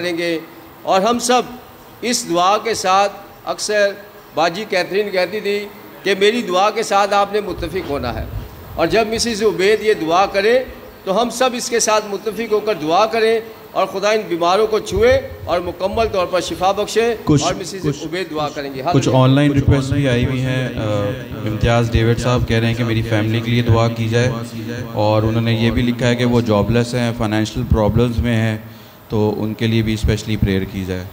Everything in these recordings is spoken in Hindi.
करेंगे। और हम सब इस दुआ के साथ, अक्सर बाजी कैथरीन कहती थी कि मेरी दुआ के साथ आपने मुत्तफिक होना है, और जब मिसिस उबैद ये दुआ करे तो हम सब इसके साथ मुत्तफिक होकर दुआ करें और खुदा इन बीमारों को छुए और मुकम्मल तौर पर शिफा बख्शे। और मिसिस उबैद दुआ करेंगे। कुछ ऑनलाइन रिक्वेस्ट भी आई हुई हैं। इम्तियाज़ डेविड साहब कह रहे हैं कि मेरी फैमिली के लिए दुआ की जाए, और उन्होंने ये भी लिखा है कि वो जॉबलेस हैं, फाइनेंशियल प्रॉब्लम्स में हैं, तो उनके लिए भी स्पेशली प्रेयर की जाए।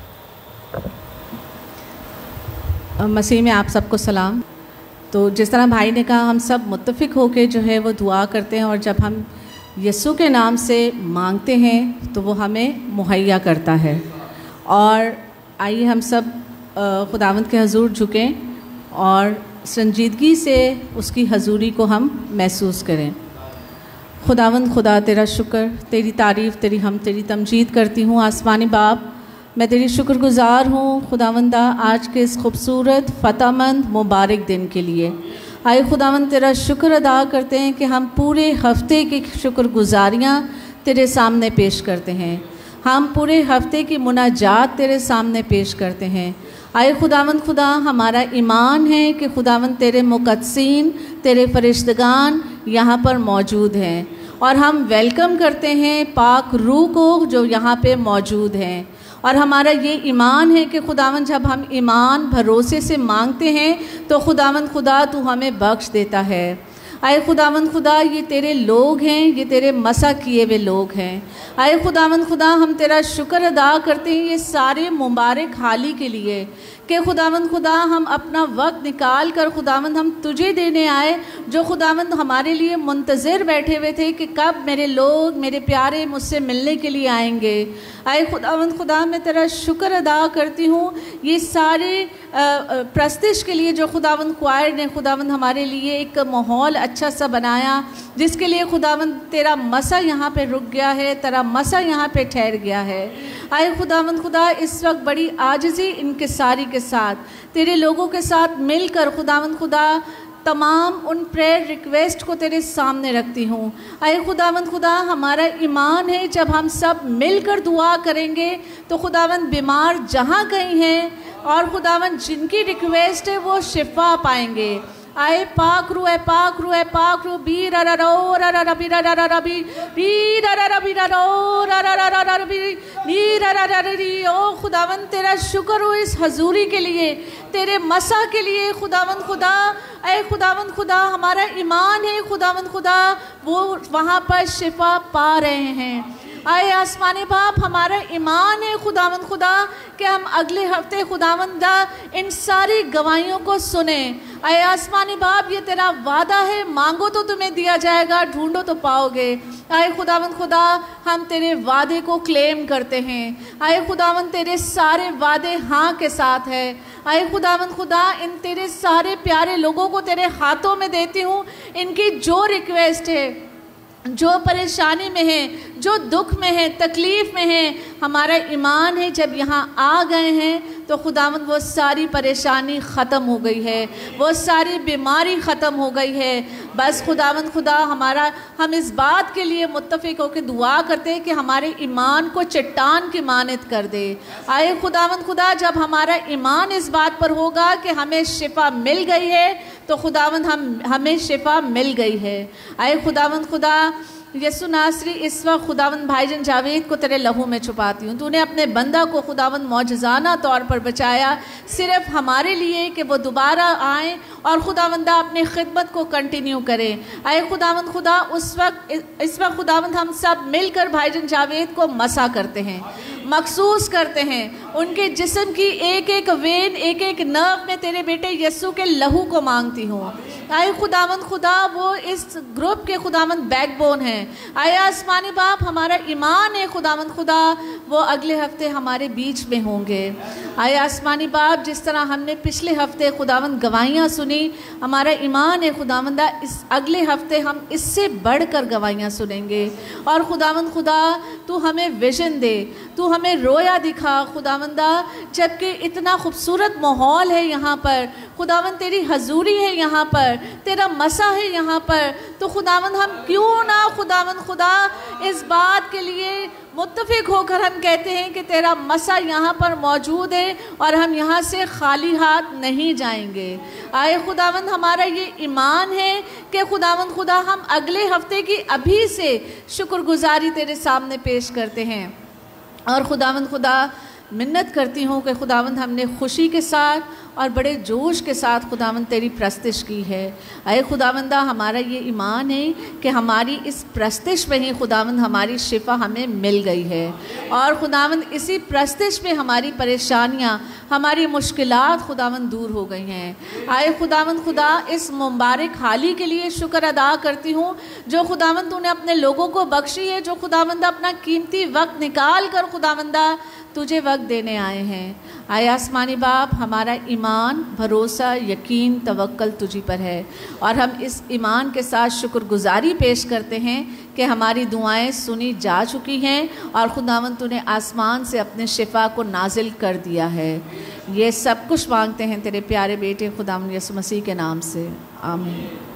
मसीह में आप सबको सलाम। तो जिस तरह भाई ने कहा, हम सब मुत्तफिक होकर जो है वो दुआ करते हैं, और जब हम यीशु के नाम से मांगते हैं तो वो हमें मुहैया करता है। और आइए हम सब खुदावंद के हजूर झुकें और संजीदगी से उसकी हजूरी को हम महसूस करें। खुदावंद खुदा, तेरा शुक्र, तेरी तारीफ़, तेरी तमजीद करती हूँ। आसमानी बाप, मैं तेरी शुक्रगुज़ार हूँ खुदावंदा आज के इस खूबसूरत फ़तहमंद मुबारक दिन के लिए। आए खुदावंद, तेरा शुक्र अदा करते हैं कि हम पूरे हफ्ते की शुक्रगुजारियाँ तेरे सामने पेश करते हैं। हम पूरे हफ्ते की मुनाजात तेरे सामने पेश करते हैं। आए खुदावंद खुदा, हमारा ईमान है कि खुदावंद तेरे मुक़द्दसीन, तेरे फरिश्तगान यहाँ पर मौजूद हैं, और हम वेलकम करते हैं पाक रूह को जो यहाँ पे मौजूद हैं। और हमारा ये ईमान है कि खुदावंद जब हम ईमान भरोसे से मांगते हैं तो खुदावंद खुदा तू हमें बख्श देता है। आए खुदावंद खुदा, ये तेरे लोग हैं, ये तेरे मसा किए हुए लोग हैं। आए खुदावंद खुदा, हम तेरा शुक्र अदा करते हैं ये सारे मुबारक हाली के लिए कि खुदावंद खुदा हम अपना वक्त निकाल कर खुदावंद हम तुझे देने आए, जो खुदावंद हमारे लिए मुंतज़िर बैठे हुए थे कि कब मेरे लोग, मेरे प्यारे मुझसे मिलने के लिए आएंगे। आए खुदावंद खुदा, मैं तेरा शुक्र अदा करती हूँ ये सारे प्रस्तिश के लिए जो खुदावंद क्वायर ने खुदावंद हमारे लिए एक माहौल अच्छा सा बनाया, जिसके लिए खुदावंद तेरा मसा यहाँ पे रुक गया है, तेरा मसा यहाँ पे ठहर गया है। आए खुदावंद खुदा, इस वक्त बड़ी आजिज़ी इनकिसारी के साथ तेरे लोगों के साथ मिलकर खुदावंद खुदा तमाम उन प्रेयर रिक्वेस्ट को तेरे सामने रखती हूँ। आए खुदावंद खुदा, हमारा ईमान है जब हम सब मिलकर दुआ करेंगे तो खुदावंद बीमार जहाँ कहीं हैं और खुदावंद जिनकी रिक्वेस्ट है वो शिफा पाएंगे। आए पाक रू, पाक रू, पाक रू, बी रा रा रो रा रा बी रा रा रा बी बी रा रा बी रा रो रा रा रा रा बी रा रा रा री। ओ खुदावंद, तेरा शुक्र हो इस हजूरी के लिए, तेरे मसा के लिए खुदावंद खुदा। ऐ खुदावंद खुदा, हमारा ईमान है खुदावंद खुदा वो वहाँ पर शिफा पा रहे हैं। आए आसमानी बाप, हमारा ईमान है खुदावंद खुदा कि हम अगले हफ्ते खुदावंद इन सारी गवाहियों को सुने। आए आसमानी बाप, ये तेरा वादा है, मांगो तो तुम्हें दिया जाएगा, ढूंढो तो पाओगे। आए खुदावंद खुदा, हम तेरे वादे को क्लेम करते हैं। आए खुदावंद, तेरे सारे वादे हाँ के साथ है। आए खुदावंद खुदा, इन तेरे सारे प्यारे लोगों को तेरे हाथों में देती हूँ। इनकी जो रिक्वेस्ट है, जो परेशानी में है, जो दुख में है, तकलीफ़ में है, हमारा ईमान है जब यहाँ आ गए हैं तो खुदावंद वो सारी परेशानी ख़त्म हो गई है, वो सारी बीमारी ख़त्म हो गई है। बस खुदावंद खुदा, हम इस बात के लिए मुत्तफ़िक होकर दुआ करते हैं कि हमारे ईमान को चट्टान की मानद कर दे। आए खुदावंद खुदा, जब हमारा ईमान इस बात पर होगा कि हमें शिफा मिल गई है तो खुदावंद हमें शिफा मिल गई है। आए खुदावंद खुदा, यसु नासरी, इस वक्त खुदावंद भाईजान जावेद को तेरे लहू में छुपाती हूँ। तूने अपने बंदा को खुदावंद मौजज़ाना तौर पर बचाया, सिर्फ हमारे लिए कि वो दोबारा आएँ और खुदावंदा अपनी खिदमत को कंटिन्यू करें। आए खुदावंद खुदा, इस वक्त खुदावंद हम सब मिलकर भाईजान जावेद को मसा करते हैं, मखसूस करते हैं। उनके जिस्म की एक एक वेन, एक एक नर्व में तेरे बेटे यस्सु के लहू को मांगती हूँ। आए खुदावंद खुदा, वो इस ग्रुप के खुदावंद बैकबोन हैं। आए आसमानी बाप, हमारा ईमान है खुदावंद खुदा वो अगले हफ्ते हमारे बीच में होंगे। आए आसमानी बाप, जिस तरह हमने पिछले हफ्ते खुदावंद गवाहियाँ सुनी, हमारा ईमान है खुदावंदा इस अगले हफ्ते हम इससे बढ़कर गवाहियाँ सुनेंगे। और खुदावंद खुदा, तू हमें विजन दे, तू हमें रोया दिखा खुदावंदा, जबकि इतना खूबसूरत माहौल है यहाँ पर खुदावंद, तेरी हजूरी है यहाँ पर, तेरा मसा है यहाँ पर, तो खुदावंद हम क्यों ना खुदावंद खुदा इस बात के लिए मुत्तफिक होकर हम कहते हैं कि तेरा मसा यहाँ पर मौजूद है और हम यहाँ से खाली हाथ नहीं जाएंगे। आए खुदावंद, हमारा ये ईमान है कि खुदावंद खुदा हम अगले हफ्ते की अभी से शुक्रगुजारी तेरे सामने पेश करते हैं। और खुदावंद खुदा मिन्नत करती हूँ कि खुदावंद हमने खुशी के साथ और बड़े जोश के साथ खुदावंद तेरी प्रस्तिश की है। अय खुदावंदा, हमारा ये ईमान है कि हमारी इस प्रस्तिश में ही खुदावंद हमारी शिफा हमें मिल गई है और खुदावंद इसी प्रस्तिश में हमारी परेशानियाँ, हमारी मुश्किलात खुदावंद दूर हो गई हैं। आए खुदावंद खुदा, इस मुबारक हाली के लिए शुक्र अदा करती हूँ जो खुदावंद तूने अपने लोगों को बख्शी है, जो खुदावंद अपना कीमती वक्त निकाल कर खुदावंदा तुझे वक्त देने आए हैं। आए आसमानी बाप, हमारा ईमान, भरोसा, यकीन, तवक्कल तुझी पर है और हम इस ईमान के साथ शुक्रगुजारी पेश करते हैं कि हमारी दुआएं सुनी जा चुकी हैं और खुदावंद तूने आसमान से अपने शिफा को नाजिल कर दिया है। ये सब कुछ मांगते हैं तेरे प्यारे बेटे खुदावंद यीशु मसीह के नाम से, आमीन।